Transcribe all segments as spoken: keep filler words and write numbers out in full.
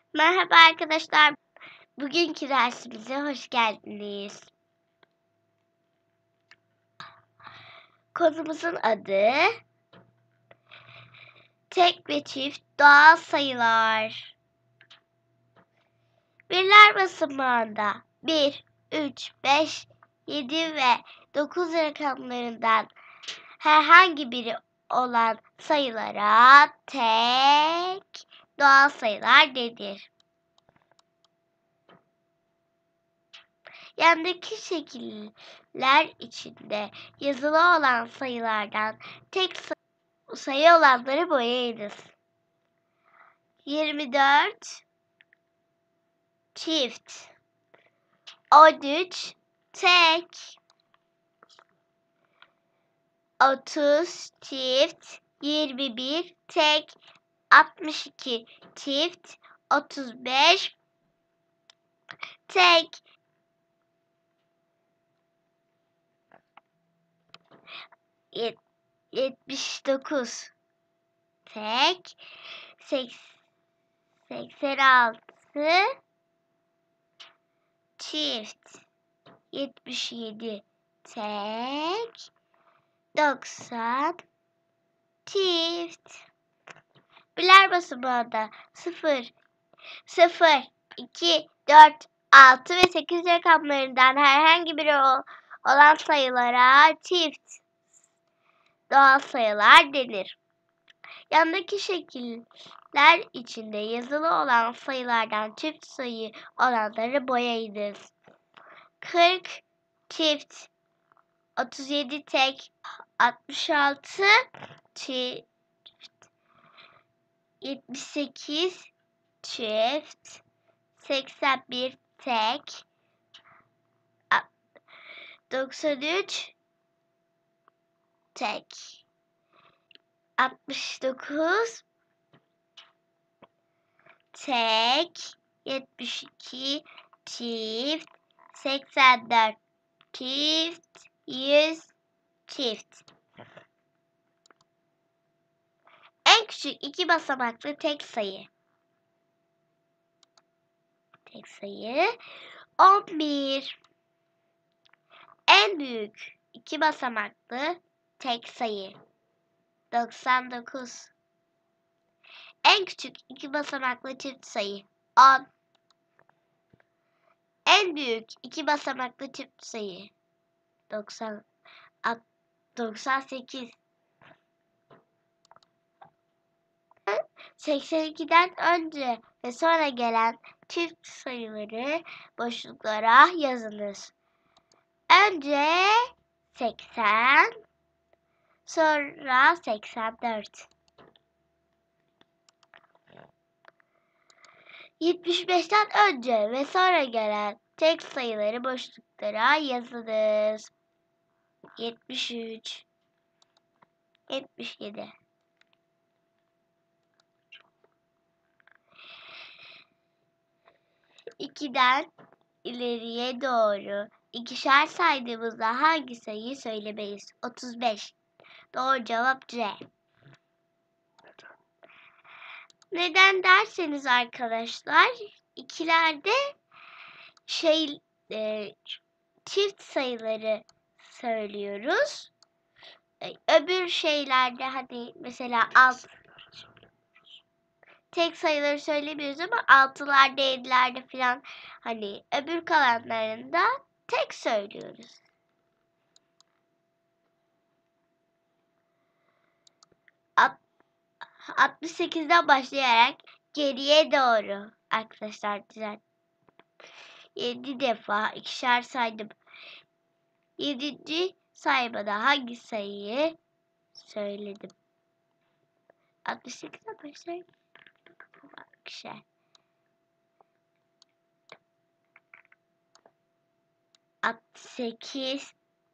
Merhaba arkadaşlar. Bugünkü dersimize hoş geldiniz. Konumuzun adı tek ve çift doğal sayılar. Birler basamağında bir, üç, beş, yedi ve dokuz rakamlarından herhangi biri olan sayılara tek doğal sayılar denir. Yandaki şekiller içinde yazılı olan sayılardan tek sayı olanları boyayınız. yirmi dört çift, on üç tek, otuz çift, yirmi bir tek, altmış iki çift, otuz beş tek, yetmiş dokuz tek, seksen altı çift, yetmiş yedi tek, doksan çift. Birler basamağında sıfır, sıfır, iki, dört, altı ve sekiz rakamlarından herhangi biri olan sayılara çift doğal sayılar denir. Yandaki şekiller içinde yazılı olan sayılardan çift sayı olanları boyayınız. kırk çift, otuz yedi tek, altmış altı çift, yetmiş sekiz çift, seksen bir tek, doksan üç tek, altmış dokuz tek, yetmiş iki çift, seksen dört çift, yüz çift. En küçük iki basamaklı tek sayı. Tek sayı on bir. En büyük iki basamaklı tek sayı doksan dokuz. En küçük iki basamaklı çift sayı on. En büyük iki basamaklı çift sayı doksan, doksan sekiz. seksen ikiden önce ve sonra gelen çift sayıları boşluklara yazınız. Önce seksen, sonra seksen dört. yetmiş beşten önce ve sonra gelen tek sayıları boşluklara yazınız. yetmiş üç, yetmiş yedi. ikiden ileriye doğru ikişer saydığımızda hangi sayıyı söylemeyiz? otuz beş. Doğru cevap C. Neden derseniz arkadaşlar, ikilerde şey e, çift sayıları söylüyoruz. E, öbür şeylerde hani mesela alt tek sayıları söylemiyoruz ama altılarda, yedilerde falan hani öbür kalanlarında tek söylüyoruz. altmış sekizden başlayarak geriye doğru arkadaşlar düzelt. yedi defa ikişer saydım. yedinci sayfada hangi sayıyı söyledim? altmış sekizden başlayarak ikişer. altmış sekiz,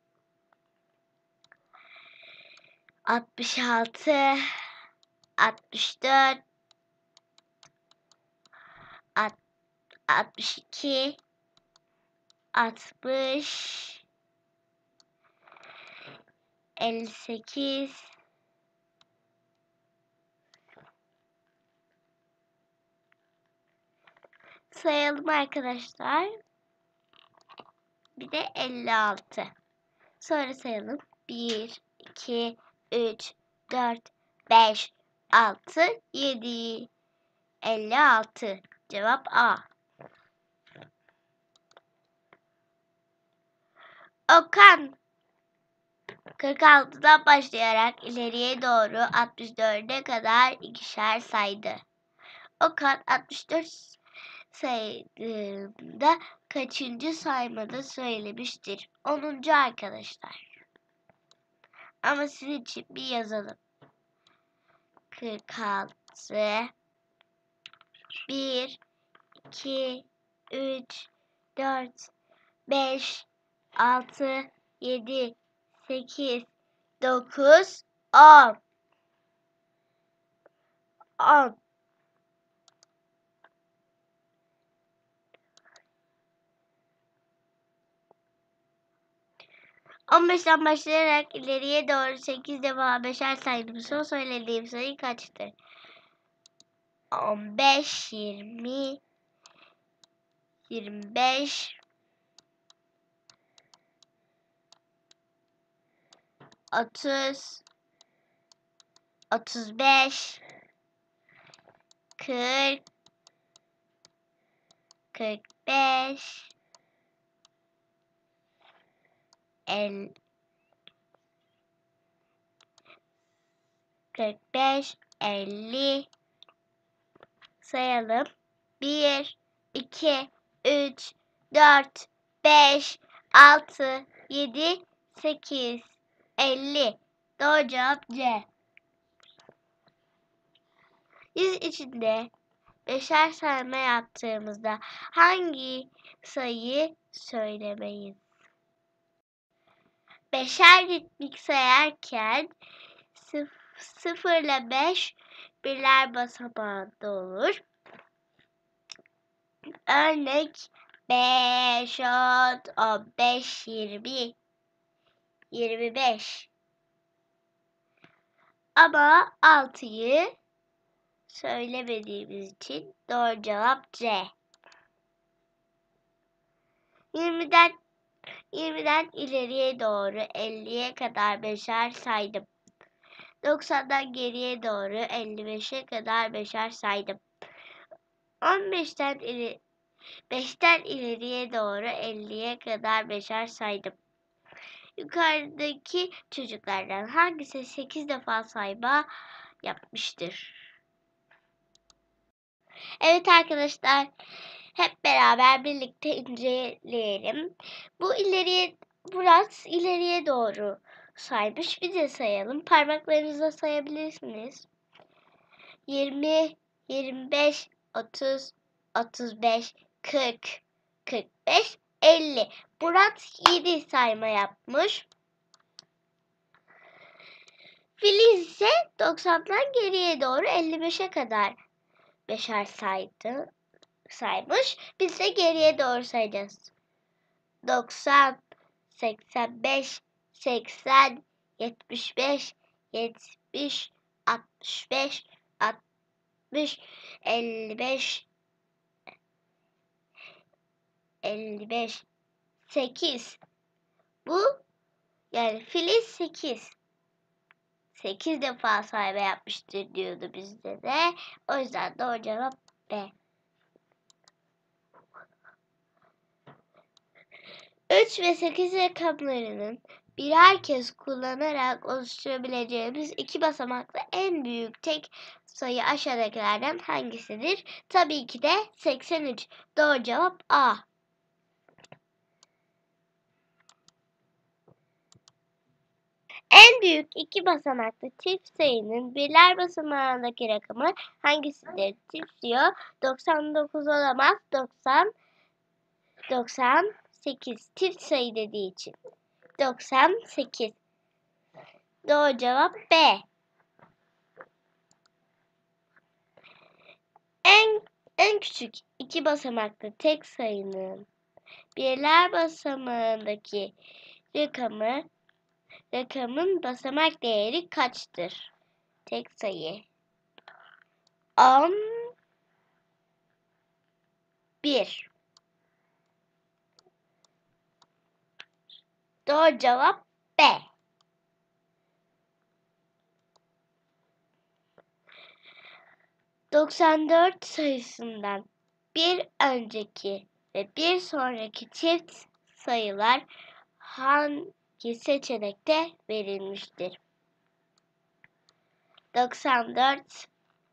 altmış altı, altmış dört, altmış iki, altmış, elli sekiz, sayalım arkadaşlar. Bir de elli altı. Sonra sayalım. bir, iki, üç, dört, beş, altı, yedi. elli altı. Cevap A. Okan kırk altıdan başlayarak ileriye doğru altmış dörde kadar ikişer saydı. Okan altmış dört saydığında kaçıncı saymada söylemiştir? onuncu arkadaşlar. Ama sizin için bir yazalım. kırk altı bir, iki, üç, dört, beş, altı, yedi, sekiz, dokuz, on. on. on beşten başlayarak ileriye doğru sekiz defa beşer saydım. Son söylediğim sayı kaçtır? on beş, yirmi, yirmi beş, otuz, otuz beş, kırk, kırk beş, elli, kırk beş, elli. Sayalım. bir, iki, üç, dört, beş, altı, yedi, sekiz, elli. Doğru cevap C. Yüz içinde beşer sayma yaptığımızda hangi sayıyı söylemeyiz? Beşer ritmik sayarken sıfır ile beş birler basamağında olur. Örnek beş, on, on beş, yirmi, yirmi beş. Ama altıyı söylemediğimiz için doğru cevap C. yirmiden yirmiden ileriye doğru elliye kadar beşer saydım. doksandan geriye doğru elli beşe kadar beşer saydım. on beşten ileri, beşten ileriye doğru elliye kadar beşer saydım. Yukarıdaki çocuklardan hangisi sekiz defa sayma yapmıştır? Evet arkadaşlar, hep beraber birlikte inceleyelim. Bu ileriye, Murat ileriye doğru saymış. Bir de sayalım. Parmaklarınızla sayabilirsiniz. yirmi, yirmi beş, otuz, otuz beş, kırk, kırk beş, elli. Murat yedi sayma yapmış. Filiz ise doksandan geriye doğru elli beşe kadar beşer saydı, saymış. Biz de geriye doğru sayacağız. doksan, seksen beş, seksen, yetmiş beş, yetmiş, altmış beş, altmış, elli beş, elli beş, sekiz. Bu yani Filiz sekiz. sekiz defa sayma yapmıştır diyordu bizde de. O yüzden doğru cevap B. üç ve sekiz rakamlarının birer kez kullanarak oluşturabileceğimiz iki basamaklı en büyük tek sayı aşağıdakilerden hangisidir? Tabii ki de seksen üç. Doğru cevap A. En büyük iki basamaklı çift sayının birler basamağındaki rakamı hangisidir? Çift diyor. doksan dokuz olamaz. doksan, doksan sekiz. Çift sayı dediği için. doksan sekiz. Doğru cevap B. En en küçük iki basamaklı tek sayının birler basamağındaki rakamı rakamın basamak değeri kaçtır? Tek sayı. on bir bir. Doğru cevap B. doksan dört sayısından bir önceki ve bir sonraki çift sayılar hangi seçenekte verilmiştir? doksan dört,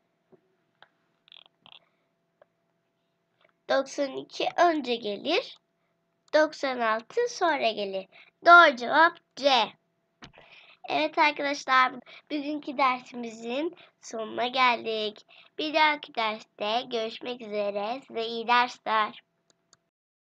doksan iki önce gelir, doksan altı sonra gelir. Doğru cevap C. Evet arkadaşlar, bugünkü dersimizin sonuna geldik. Bir dahaki derste görüşmek üzere. Size iyi dersler.